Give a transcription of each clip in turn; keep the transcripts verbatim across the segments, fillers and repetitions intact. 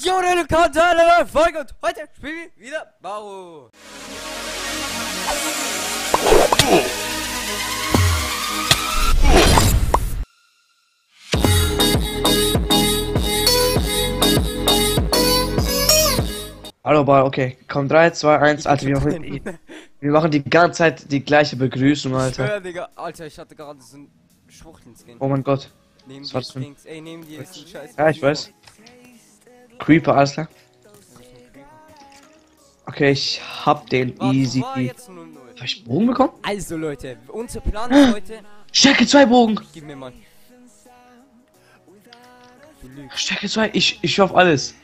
Jo, eine neue Folge und heute spielen wir wieder Bau. Hallo, Ball, okay. Komm, drei, zwei, eins, Alter, wir machen, die, wir machen die ganze Zeit die gleiche Begrüßung, Alter. Schwör, Digga. Alter, ich hatte gerade so ein Schwuchteln-Skin. Oh mein Gott. Neben Was dir Dings. Ey, neben dir ist ein Scheiß. Ja, ich weiß. Creeper, alles klar. Okay, ich hab den Warte, easy. war jetzt null null. Hab ich einen Bogen bekommen? Also, Leute, unser Plan ist heute... Stärke zwei Bogen! Gib mir mal. Du lügst. Stärke zwei, ich, ich hoffe alles.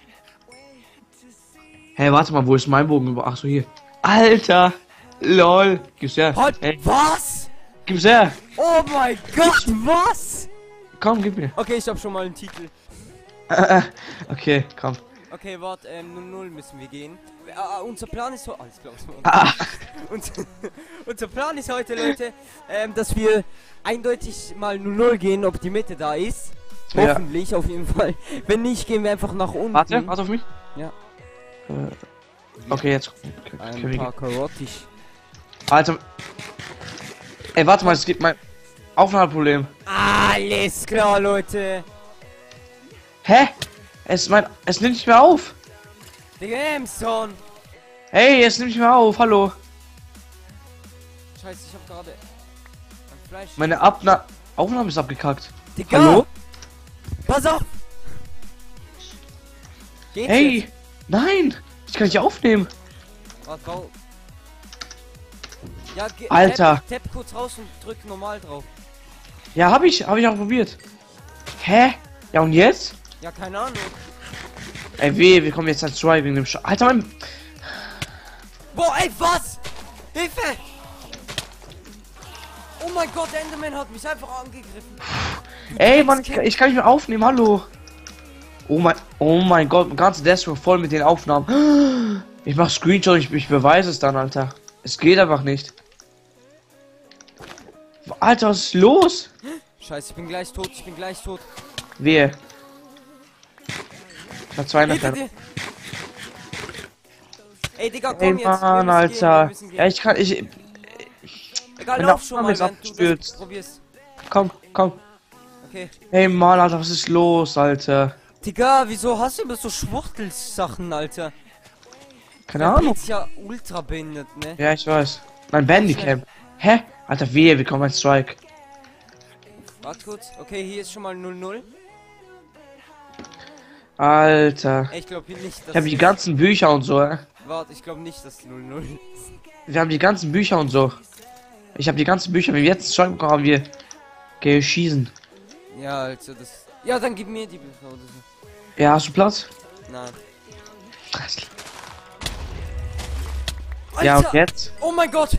Hey, warte mal, wo ist mein Bogen? Ach so, hier. Alter! Lol! Gib's her. Halt, Hey, was? gib's her! Oh mein Gott, was? Komm, gib mir. Okay, ich hab schon mal einen Titel. Okay, komm. Okay, warte, ähm, null null müssen wir gehen. Äh, äh, unser Plan ist so... Alles klar. Ah, Und, unser Plan ist heute, Leute, ähm, dass wir eindeutig mal null null gehen, ob die Mitte da ist. Ja. Hoffentlich, auf jeden Fall. Wenn nicht, gehen wir einfach nach unten. warte, warte auf mich. Ja. Äh, okay, jetzt. Okay, Ein können wir paar Karottisch. Alter. Ey, warte mal, es gibt mein Aufnahmeproblem. Alles klar, Leute. Hä? Es mein. Es nimmt nicht mehr auf. Digga, Emson. Hey, es nimmt nicht mehr auf. Hallo. Scheiße, ich hab gerade ein Fleisch. Meine Abna Aufnahme ist abgekackt. Digga. Hallo? Pass auf. Geht's Hey! jetzt? Nein! Ich kann nicht aufnehmen. Warte, bau. Ja, ge- Alter. Tapp, tapp kurz raus und drück normal drauf. Ja, hab ich. Hab ich auch probiert. Hä? Ja, und jetzt? Ja, keine Ahnung. Ey, weh, wir kommen jetzt als Try wegen dem Sch Alter, mein. Boah, ey, was? Hilfe! Oh mein Gott, der Enderman hat mich einfach angegriffen. Du Ey, Mann, ich, Dreckskind. kann- ich kann nicht mehr aufnehmen. Hallo. Oh mein. Oh mein Gott, mein ganzer Desktop voll mit den Aufnahmen. Ich mach Screenshot, ich, ich beweise es dann, Alter. Es geht einfach nicht. Alter, was ist los? Scheiße, ich bin gleich tot, ich bin gleich tot. Wehe. Ich hab zwei Hilfe nachher. dir. Ey, Digga, Ey, komm jetzt. wir Mann, müssen Alter. Gehen, wir müssen gehen. Ja, ich kann. Ich. Egal, meine lauf schon Aufnahme mal, ist während du das abgestürzt. probierst. Komm, komm. Okay. Hey, Mann, Alter, was ist los, Alter? Digga, wieso hast du immer so Schwuchtelsachen, Alter? Keine Der Ahnung. ist ja ultra behindert, ne? Ja, ich weiß. Mein Bandicam. Hä? Alter, wehe, wir kommen ein Strike. Warte kurz. Okay, hier ist schon mal null null. Alter. Ey, ich glaube hier nicht, dass... Ich habe die ganzen Bücher und so, äh. Warte, ich glaube nicht, dass null null ist. Wir haben die ganzen Bücher und so. Ich habe die ganzen Bücher. Wenn wir jetzt einen Strike bekommen, haben wir geschießen. Ja, also das... Ja, dann gib mir die Bücher oder so. Ja, hast du Platz? Nein. Ja, und Alter! jetzt? Oh mein Gott!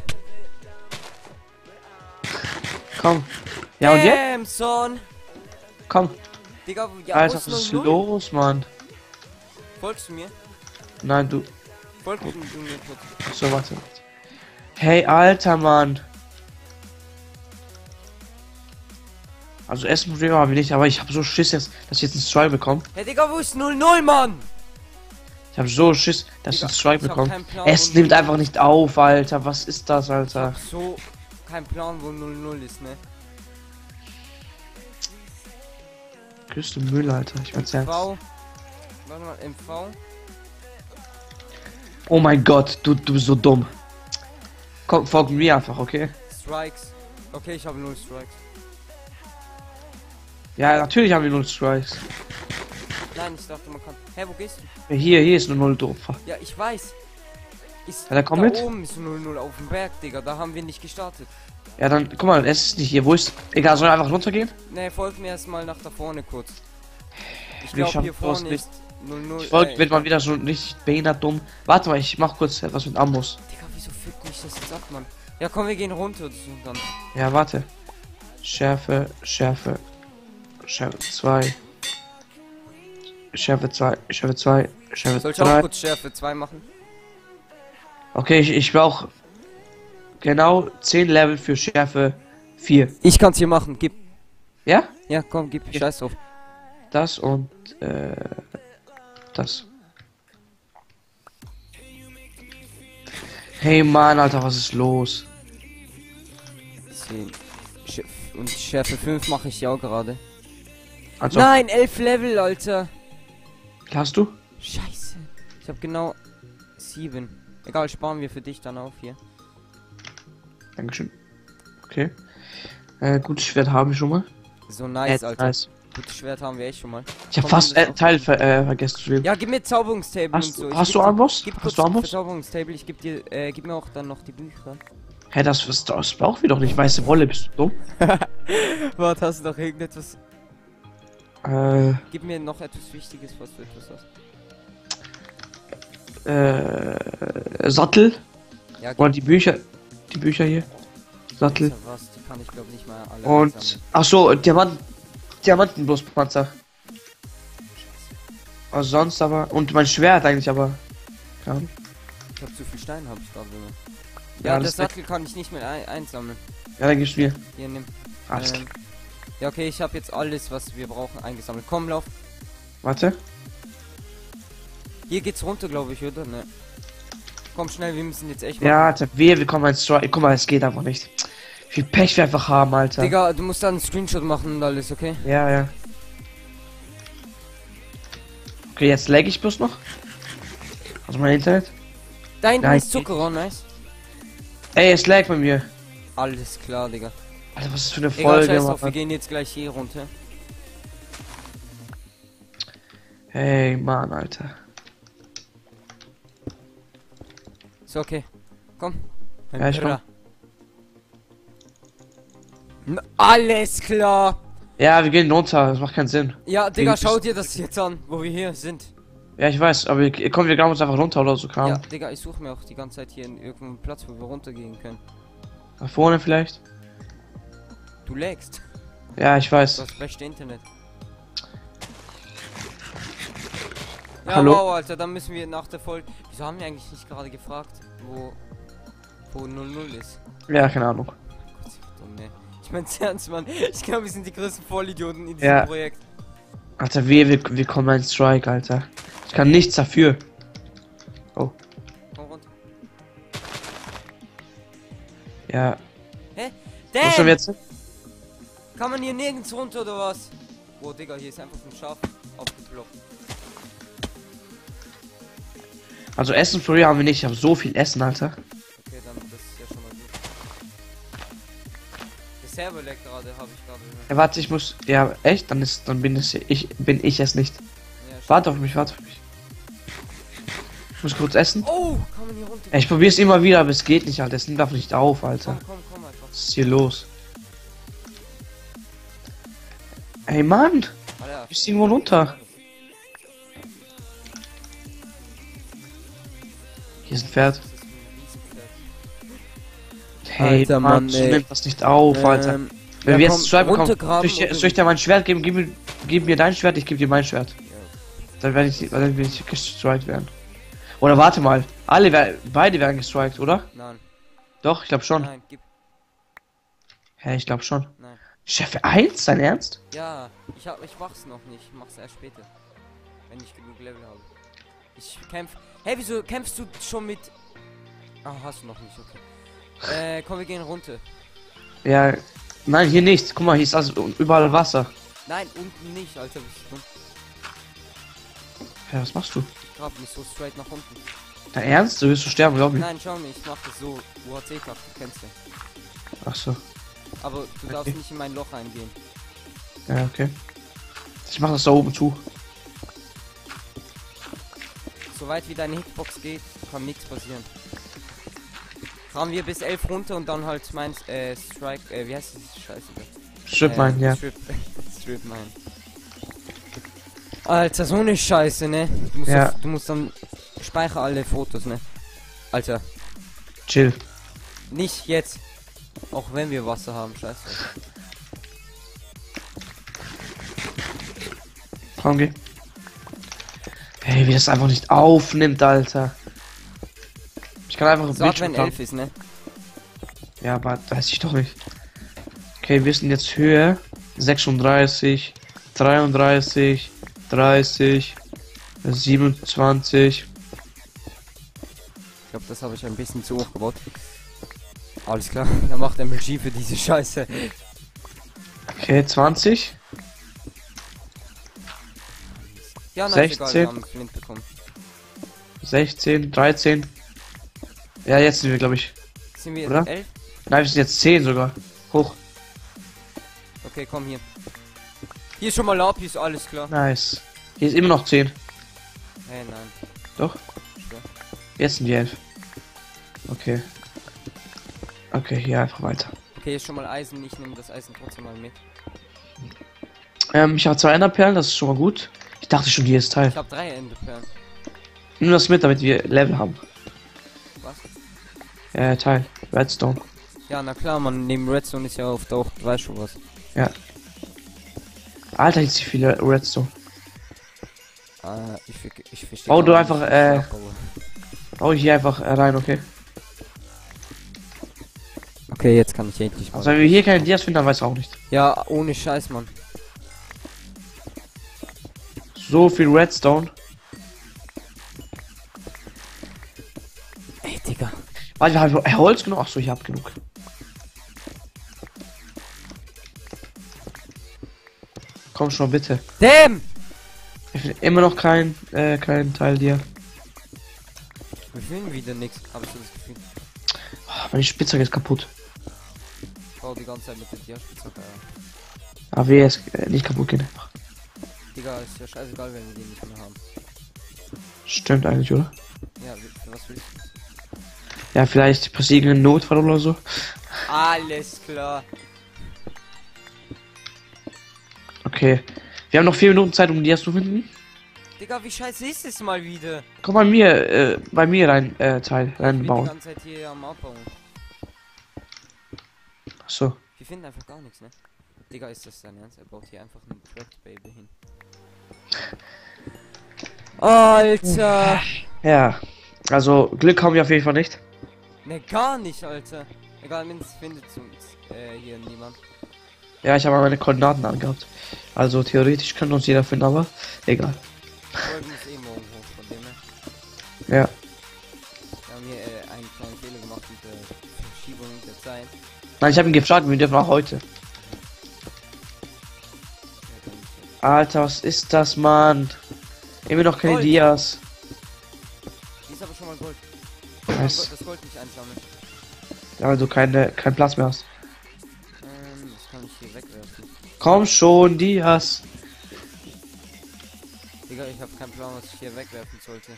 Komm. Ja, und jetzt? Damn, son! Komm. Digga, ja, Alter, wo was ist ist null null? los, Mann? Folgst du mir? Nein, du. Folgst du mir kurz? Ach so, warte. Hey, Alter, Mann. Also Essen Problem haben wir nicht, aber ich habe so Schiss jetzt, dass ich jetzt einen Strike bekomme. Hey, Digga, wo ist null null, Mann? Ich habe so Schiss, dass ich Digga, einen Strike ich hab bekomme. keinen Plan, Es wo nimmt null einfach nicht auf, Alter. Was ist das, Alter? So, kein Plan, wo null null ist, ne? Größte Müll, Alter. Ich mein's ernst. V. Warte mal, M V. Oh mein Gott, du, du bist so dumm. Komm, folg mir einfach, okay? Strikes. Okay, ich habe null Strikes. Ja, natürlich haben wir null Strikes. Nein, ich dachte, man kann. Hä, wo gehst du? Ja, hier, hier ist nur null doof. Ja, ich weiß. Ist Ja, dann komm da mit. oben ist null null auf dem Berg, Digga. Da haben wir nicht gestartet. Ja, dann, guck mal, es ist nicht hier. Wo ist. Egal, soll ich einfach runtergehen? Ne, folgt mir erstmal nach da vorne kurz. Ich Wir glaube, schaffen hier das vorne nicht. ist null null. Folgt, äh, wird man wieder so nicht behindert dumm. Warte mal, ich mach kurz etwas mit Ambus. Digga, wieso fickt mich das jetzt ab, Mann? Ja, komm, wir gehen runter und dann. Ja, warte. Schärfe, Schärfe. Schärfe zwei. Schärfe zwei, Schärfe zwei, Schärfe Soll ich auch drei. kurz Schärfe zwei machen? Okay, ich, ich brauche genau zehn Level für Schärfe vier. Ich kann's hier machen, gib. Ja? Ja, komm, gib. Ja. Scheiß drauf. Das und äh, das. Hey Mann, Alter, was ist los? zehn. Sch Und Schärfe fünf mache ich ja auch gerade. Also, Nein, elf Level, Alter. hast du? Scheiße. Ich habe genau sieben. Egal, sparen wir für dich dann auf hier. Dankeschön. Okay. Äh, gutes Schwert haben wir schon mal. So nice, Äh, Alter. nice. Gutes Schwert haben wir echt schon mal. Ich habe Komm, fast wir müssen äh, Teil ver äh, vergessen zu nehmen. Ja, gib mir Zauberungstable Hast und so. du- Ich hast geb du dir- Amboss? Gib Hast kurz du Amboss? Verzauberungstable. Ich geb dir, äh, gib mir auch dann noch die Bücher. Hä, das, das, das brauchen wir doch nicht. Weiße Wolle, bist du dumm? Warte, hast du noch irgendetwas? Äh, Gib mir noch etwas Wichtiges, was du etwas hast. äh, Sattel. Ja, gib Oder die Bücher. Die Bücher hier. Sattel. mir was. Die kann ich glaube nicht mal alle Und, einsammeln. ach so, Diamant, Diamantenbrustpanzer. Also sonst aber, und mein Schwert eigentlich aber. Ja, Ich hab zu viel Stein, hab ich gerade. Ja, Ja, das das Sattel kann ich nicht mehr ein einsammeln. ja dann gibst du mir. Hier, nimm. Alles Ähm, klar. ja, okay, ich habe jetzt alles, was wir brauchen, eingesammelt. Komm, lauf. Warte. Hier geht's runter, glaube ich, oder? Ne. Komm schnell, wir müssen jetzt echt Ja, Alter, wir, wir kommen ins Strike. Guck mal, es geht einfach nicht. Wie viel Pech wir einfach haben, Alter. Digga, du musst dann einen Screenshot machen und alles, okay? Ja, ja. Okay, jetzt lag ich bloß noch. Also mein Internet. Da hinten Nein, ist Zucker, oh, nice. Ey, es lag bei mir. Alles klar, Digga. Alter, was ist für eine Egal, Folge, scheiß drauf, wir Mann. gehen jetzt gleich hier runter. Hey, Mann, Alter. So, okay. Komm. Ja, ich komm. Na, alles klar. Ja, wir gehen runter. Das macht keinen Sinn. Ja, Digga, Wie- schau dir das jetzt an, wo wir hier sind. Ja, ich weiß, aber wir, komm, wir graben uns einfach runter oder so, Ja, kam. Digga, ich suche mir auch die ganze Zeit hier in irgendeinem Platz, wo wir runtergehen können. Nach vorne vielleicht. Du lagst. Ja, ich Du weiß. hast beste Internet. Ja, Hallo? wow, Alter, dann müssen wir nach der Folge... Wieso haben wir eigentlich nicht gerade gefragt, wo... wo null null ist? Ja, keine Ahnung. Gott, ist das dumm, ne? Ich mein's ernst, Mann. Ich glaube, wir sind die größten Vollidioten in diesem Ja. Projekt. Alter, wir, wir, wir kommen ins Strike, Alter. Ich kann nichts dafür. Komm runter. Ja. Hä? Was schon Damn! jetzt? Kann man hier nirgends runter oder was? Oh, Digga, hier ist einfach ein Schaf aufgeploppt. Also Essen für haben wir nicht. Ich habe so viel Essen, Alter. Okay, dann das ist ja schon mal gut. Der Server leckt gerade, habe ich gerade gehört. Ja, warte, ich muss. Ja, echt? Dann ist, dann bin es ich, bin ich es nicht. Ja, Warte auf mich, warte auf mich. Ich muss kurz essen. oh, kann man hier runter? Ja, ich probiere es immer wieder, aber es geht nicht, Alter. Es nimmt einfach nicht auf, Alter. Komm, komm, komm einfach. Was ist hier los? Ey, Mann! Alter, Ich irgendwo runter. Hier ist ein Pferd. das ist ein Riesenpferd. Hey, Alter, Mann, Mann, so ey. nimmt das nicht auf, Alter. Ähm, Wenn ja, wir komm, jetzt Stripe bekommen, runtergraben soll ich, oder soll ich dir mein Schwert geben? Gib mir, gib mir dein Schwert, ich gebe dir mein Schwert. Ja. Dann werde ich, dann will ich gestrikt werden. Oder warte mal, alle, wer- beide werden gestrikt, oder? Nein, Doch, ich glaube schon. nein, gib, Hä, ich glaube schon. nein. Chef eins, dein Ernst? Ja, ich hab, ich mach's noch nicht, ich mach's erst später. Wenn ich genug Level habe. Ich kämpf. Hey, wieso kämpfst du schon mit... Ah, hast du noch nicht, okay. Äh, komm, wir gehen runter. Ja, nein, hier nicht. Guck mal, hier ist also überall Wasser. Nein, unten nicht, Alter, bist du dumm. Ja, was machst du? Ich grab mich so straight nach unten. Dein Ernst? Du wirst du sterben, glaub ich. Nein, schau mir, ich mach das so. U H C-Kraft, du kennst den. Ach so. Aber du darfst Okay. nicht in mein Loch eingehen. Ja, okay. Ich mach das da oben zu. Soweit wie deine Hitbox geht, kann nichts passieren. Fahren wir bis elf runter und dann halt mein äh, Strike, äh, wie heißt das? Scheiße. Strip mein, ja. Strip, Strip mein. Alter, so eine Scheiße, ne? Du musst, Ja. auf, du musst dann speicher alle Fotos, ne? Alter, Chill. nicht jetzt. Auch wenn wir Wasser haben, scheiße. Komm, geh. Hey, wie das einfach nicht aufnimmt, Alter. Ich kann einfach ein Sag, Bildschirm wenn fahren. elf ist, ne? Ja, aber weiß ich doch nicht. Okay, wir sind jetzt Höhe sechsunddreißig, dreiunddreißig, dreißig, siebenundzwanzig, Ich glaube, das habe ich ein bisschen zu hoch gebaut. Alles klar, dann macht M L G für diese Scheiße. Okay, zwanzig. Ja, nein, sechzehn. egal, wir haben Flint bekommen. sechzehn, dreizehn. Ja, jetzt sind wir, glaube ich. Sind wir Oder? elf? Nein, wir sind jetzt zehn sogar. Hoch. Okay, komm hier. Hier ist schon mal Lapis, alles klar. Nice. Hier ist immer noch zehn. Hey, nein. Doch. Ja. Jetzt sind wir elf. Okay. Okay, hier einfach weiter. Okay, hier ist schon mal Eisen. Ich nehme das Eisen trotzdem mal mit. Ähm, ich habe zwei Enderperlen, das ist schon mal gut. Ich dachte schon, hier ist Teil. Ich habe drei Enderperlen. Nimm das mit, damit wir Level haben. Was? Äh, Teil. Redstone. Ja, na klar, man, neben Redstone ist ja auf der auch, weißt schon was. Ja. Alter, jetzt wie viele Redstone. Äh, ich, ver- ich verstehe. Bau du gar einfach, nicht, wie äh, ich abbaue. Bau ich hier einfach äh, rein, okay? Okay, jetzt kann ich endlich mal. Also wenn wir hier keine Dias finden, dann weiß ich auch nicht. Ja, ohne Scheiß, Mann. So viel Redstone. Ey, Digga. Warte, wir haben Holz genug. Achso, ich hab genug. Komm schon, bitte. Damn! Ich finde immer noch kein, äh, kein Teil dir. Wir finden wieder nichts, habe ich so das Gefühl. Oh, meine Spitzhacke ist kaputt. Ich baue die ganze Zeit mit der Diaspitzhacke. A W ist äh, nicht kaputt gehen. Digga, ist ja scheißegal, wenn wir die nicht mehr haben. Stimmt eigentlich, oder? Ja, wie- für was willst du? Ja, vielleicht passiert ein Notfall oder so. Alles klar. Okay. Wir haben noch vier Minuten Zeit, um Dias zu finden. Digga, wie scheiße ist es mal wieder? Komm bei mir, äh, bei mir rein, äh, Teil, Ich bin die reinbauen. ganze Zeit hier am Abbauen. So. Wir finden einfach gar nichts, ne? Digga, ist das dein Ernst? Er baut hier einfach ein Trapped Baby hin. Alter! Ja. Also, Glück haben wir auf jeden Fall nicht. Ne, gar nicht, Alter. Egal, mindestens findet uns äh, hier niemand. Ja, ich habe meine Koordinaten angehabt. Also, theoretisch könnte uns jeder finden, aber egal. Folgen ist eh morgen hoch, von dem her. Ja. Wir haben hier äh, einen kleinen Fehler gemacht mit der Verschiebung der Zeit. Nein, ich habe ihn gefragt, wir dürfen auch heute. Ja, dann ist Alter, was ist das, Mann? Immer noch keine Gold. Dias. das- Hier ist aber schon mal Gold. Ich kann Nice. Gold- das Gold nicht einsammeln. Ja, weil du keine, keinen Platz mehr hast. Ähm, das kann ich hier wegwerfen. Komm schon, Dias. Digga, ich habe keinen Plan, was ich hier wegwerfen sollte.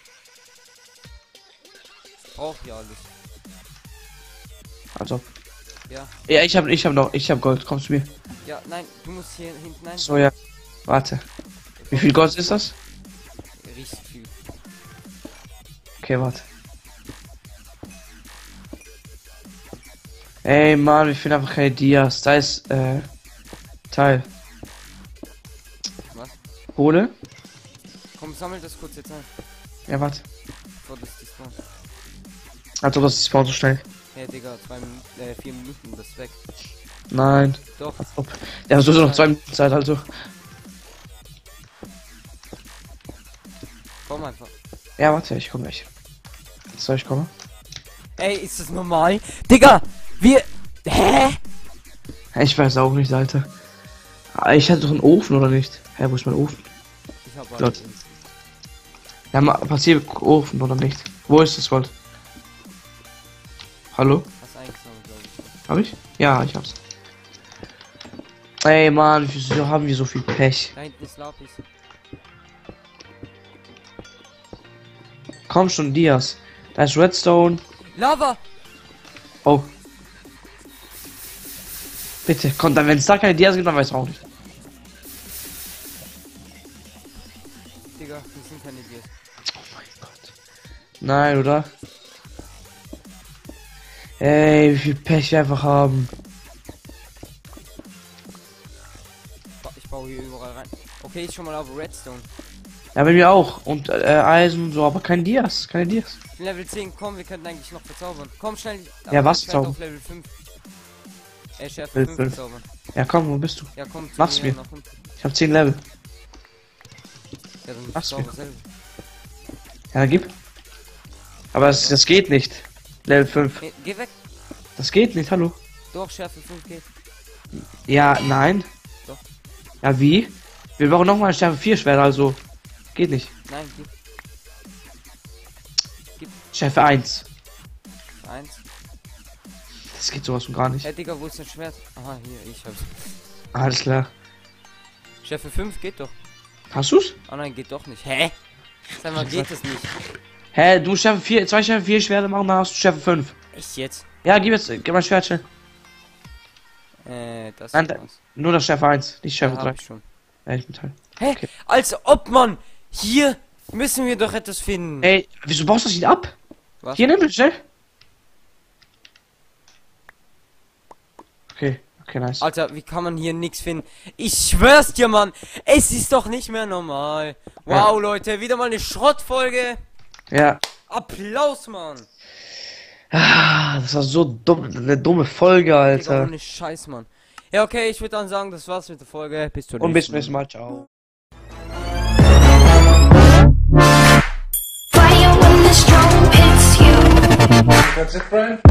Ich brauch ja alles. Also. Ja. Ja, ich habe ich hab noch, ich habe Gold. Kommst du mir? Ja, nein, du musst hier hinten ein. So, ja. Warte. Wie viel Gold ist das? Richtig viel. Okay, warte. Ey, Mann, wir finden einfach keine Dias. Da ist, äh, Teil. Was? Hole? Komm, sammel das kurz jetzt ein. Ja, warte. Bevor das die Spawn. Also, das ist Spawn so schnell. Hey, Digga, zwei Minuten, äh, vier Minuten, das ist weg. Nein. Doch. Als ob. Ja, so noch zwei Minuten Zeit, also. Komm einfach. Ja, warte, ich komme gleich. Soll ich kommen? Ey, ist das normal? Digga, wir... Hä? Ich weiß auch nicht, Alter. Ah, ich hatte doch einen Ofen, oder nicht? Hä, wo ist mein Ofen? Ich hab Gott. alles. Ja, ma- passiert Ofen, oder nicht? Wo ist das Gold? Hallo? Hast eingesammelt, glaube ich. Hab ich? Ja, ich hab's. Ey, Mann, wieso haben wir so viel Pech? Da hinten ist Lapis. Komm schon, Dias. Da ist Redstone. Lava! Oh. Bitte, komm, dann, wenn es da keine Dias gibt, dann weiß ich auch nicht. Digga, wir sind keine Dias. Oh mein Gott. Nein, oder? Ey, wie viel Pech wir einfach haben. Ba- Ich baue hier überall rein. Okay, ist schon mal auf Redstone. Ja, bei mir auch. Und äh, Eisen und so, aber kein Dias. Keine Dias. Ich bin Level zehn, komm, wir könnten eigentlich noch verzaubern. Komm schnell. Ja, aber was Schwert zaubern? auf Level fünf. Äh, Schärfe Level fünf fünf. verzaubern. Ja, komm, wo bist du? Ja, komm, zu Mach's mir. nach unten. Ich hab zehn Level. Ja, dann Mach's verzauber mir. selber. Ja, dann gib. Aber das, das geht nicht. Level fünf. Geh, geh weg. Das geht nicht, hallo. Doch, Schärfe fünf geht. Ja, nein. Doch. Ja, wie? Wir brauchen nochmal ein Schärfe vier Schwert, also. Geht nicht. Nein, gib. Schärfe eins. Eins. Das geht sowas von gar nicht. Hey, Digga, wo ist das Schwert? Aha, hier, ich hab's. Alles klar. Schärfe fünf geht doch. Hast du's? Oh nein, geht doch nicht. Hä? Sag mal, geht es nicht? Hä, du Schärfe vier, zwei Schärfe vier Schwerte machen, dann hast du Schärfe fünf. Echt jetzt? Ja, gib jetzt, gib mal Schwert schnell. Äh, das Nein, ist da, was. nur das Schärfe eins, nicht Schärfe Ja, drei. hab ich schon. Ja, ich bin Teil. Hä? Okay. Als ob man hier müssen wir doch etwas finden. Ey, wieso baust du das nicht ab? Was? Hier, nimm das schnell. Okay, okay, nice. Alter, wie kann man hier nichts finden? Ich schwör's dir, Mann. Es ist doch nicht mehr normal. Wow, Ja. Leute, wieder mal eine Schrottfolge. Ja. Applaus, Mann. Ah, das war so dumm, eine dumme Folge, Digga, Alter. ohne Scheiß, Mann. Ja, okay, ich würde dann sagen, das war's mit der Folge. Bis zur Und bis zum nächsten nächsten Mal, ciao. Fire when the storm hits you. That's it, Brian?